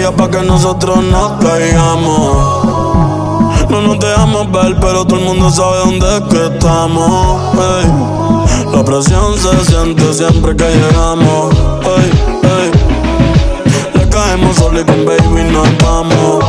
ella pa' que nosotros nos caigamos. No nos dejamos ver, pero todo el mundo sabe dónde es que estamos. Ey. La presión se siente siempre que llegamos. Ey, ey. Le caemos solo y con baby nos vamos.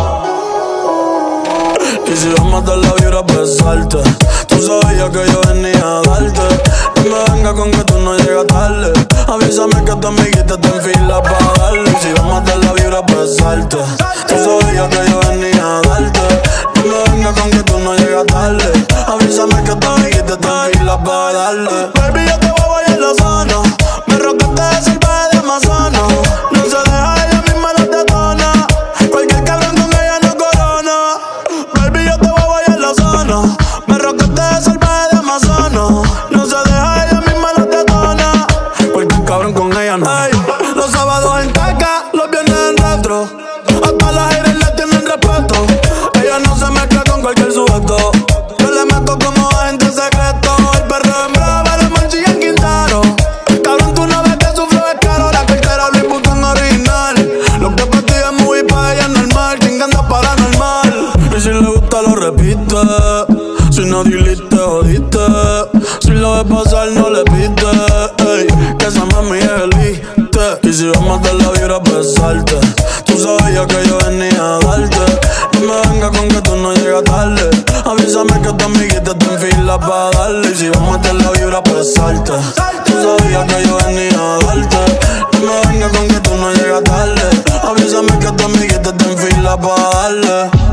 Y si vamos a dar la vibra a besarte, tú sabías que yo venía a darte. No me venga con que tú no llegas tarde. Avísame que tu amiguita te enfila pa' darle. Y si vamos a dar la vibra a besarte, tú sabías que yo venía a darte. No me venga con que tú no llegas tarde. Avísame que tu amiguita te enfila pa' darle. Baby, yo te voy a bailar la zona. Me rocaste de selva de Amazonas. No se deja, ella misma la detona. Cualquier cabrón con ella no corona. Baby, yo te voy a bailar la zona. Me rocaste de selva de Amazonas. No se deja, ella misma la detona. Cualquier cabrón con ella no. Ay, los sábados en caca, los viernes en retro. Hasta las aires le tienen respeto. Ella no se mezcla con cualquier sujeto. Yo le meto como agente secreto. El perro en brava, los manchillas en Quintero. Cabrón, tú no ves que su flow es caro. La cartera Louis Vuitton original. Lo que para ti es muy pa' ella es normal. Chingando paranormal. Y si le gusta lo repite. Si no diliste, jodiste. Si lo ves pasar, no le pite. Ey, que esa mami es elite. Y si vamos a dar la vibra a besarte, tú sabías que yo venía a darte. No me venga con que tú no llegas tarde. Avísame que tu amiguita te enfila pa' darle. Y si vamos a dar la vibra a besarte, tú sabías que yo venía a darte. No me venga con que tú no llegas tarde. Avísame que tu amiguita te enfila pa' darle.